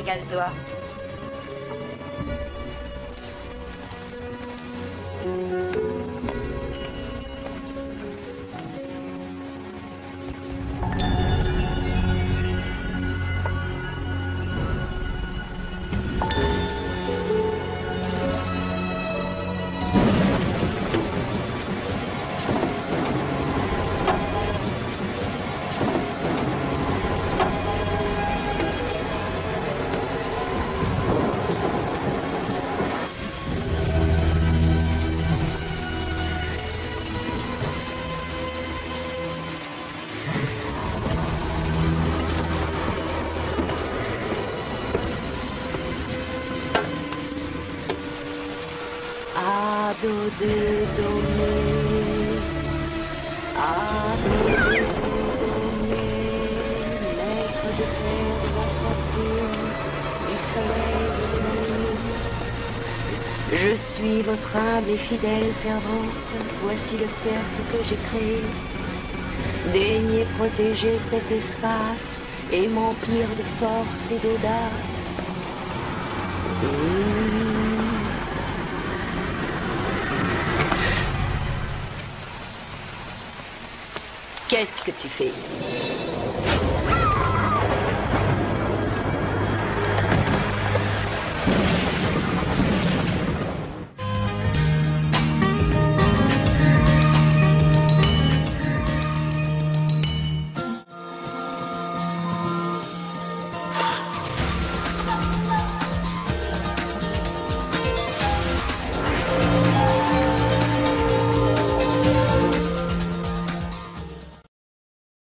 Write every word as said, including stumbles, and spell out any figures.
régale-toi. A, do, de, do, mi. A, do, de, do, mi. Maître de terre, de la fortune, du soleil et de la lune. Je suis votre humble et fidèle servante. Voici le cercle que j'ai créé. Daignez protéger cet espace et m'emplir de force et d'audace. Mmh. Qu'est-ce que tu fais ici?